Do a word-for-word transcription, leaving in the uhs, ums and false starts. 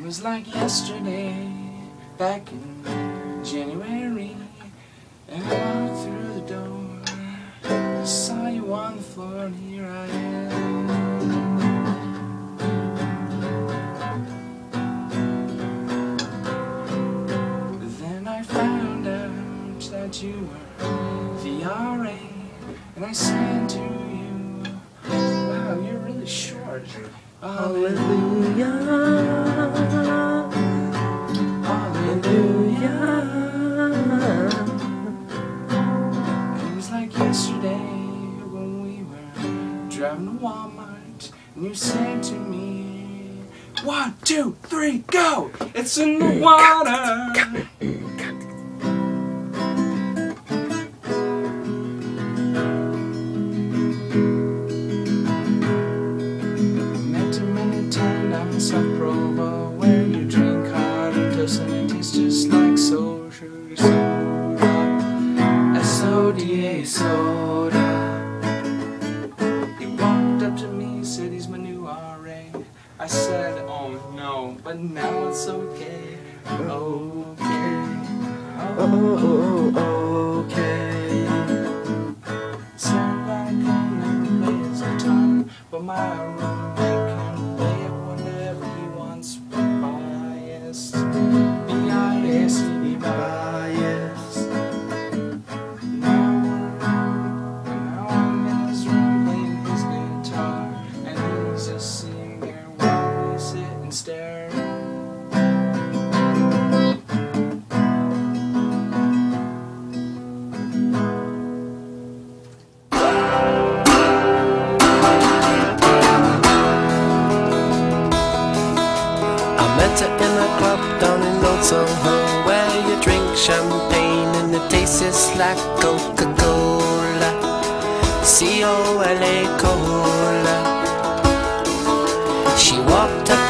was like yesterday, back in January, and I walked through the door, I saw you on the floor, and here I am. Then I found out that you were the R A, and I said to you, wow, you're really short. Hallelujah, hallelujah. It was like yesterday when we were driving to Walmart, and you said to me, one, two, three, go! It's in the water! South Provo, where you drink hard and toast and it tastes just like soda, sugar soda, S O D A soda. He walked up to me, said he's my new R A. I said, oh no, but now it's okay, okay, Oh, okay. Said that I can never play his guitar, but my roommate can play it. Biased, B I S E D, biased. Now, now I'm in his room playing his guitar, and he's just sitting there while we sit and stare. In a club down in Old Soho, where you drink champagne and it tastes like Coca-Cola, C O L A cola. She walked up